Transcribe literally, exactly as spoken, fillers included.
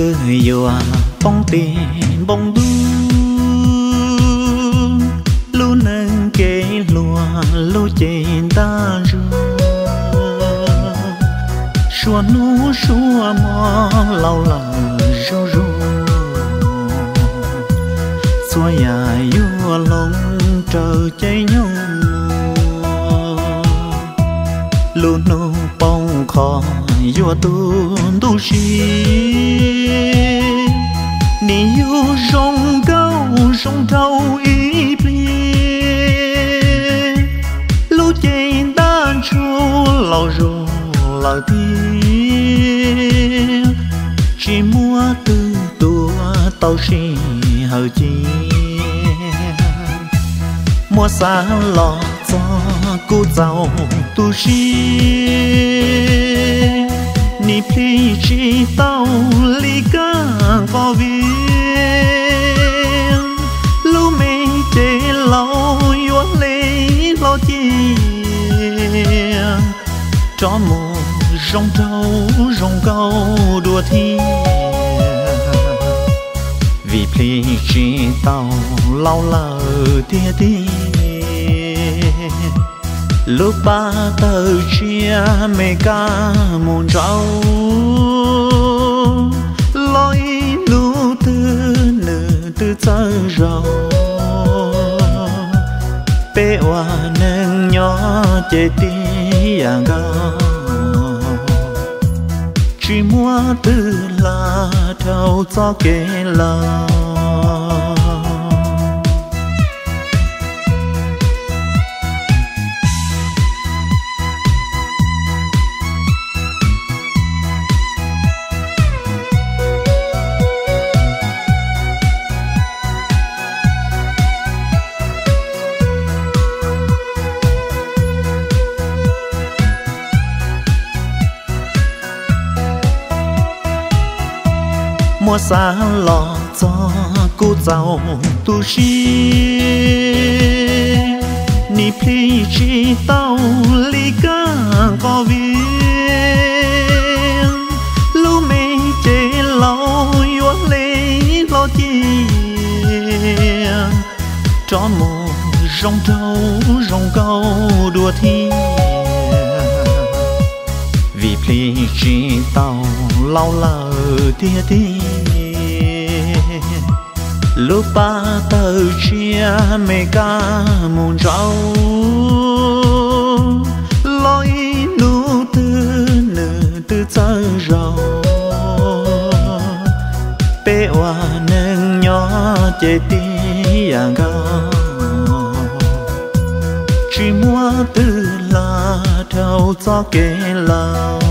tư yêu bóng tiền bóng đu lu nâng kê lùa lu trên ta ru xua nu xua mò lau lòng ru ru xua ya yêu lòng trời cháy nhau lu nu bông khó yêu tu tu si ni yêu rong cao rong thâu ý pli lu trên ta chu lao ru lao tiên chỉ mua từ tua tàu xì hờ chi mua xa lọ cho cô giàu tu si ni pli chỉ tàu li ca có viên lu mê chế lâu yếu lấy lo chi cho một rong trâu rong câu đùa thi vì pli chỉ tàu lao lờ tia tia lúc ba tờ chia mê ca môn rau lối lũ tư nữ tư thơ rau bê hoa nâng nhỏ chê tí à gao chỉ mua tư là thâu cho kê lao mua xa lọ cho cô giàu tu si ni pli chỉ tàu li ca có viên lu mê chế lâu yếu lấy lo chi cho một rong trâu rong câu đùa thi vì pli chỉ tàu lao lờ tia tia lúc ba tờ chia mê ca môn rau lối nụ tư nữ tư thơ rau bê hoa nâng nhỏ chê tí à gao chỉ mua tư là thâu cho kê lao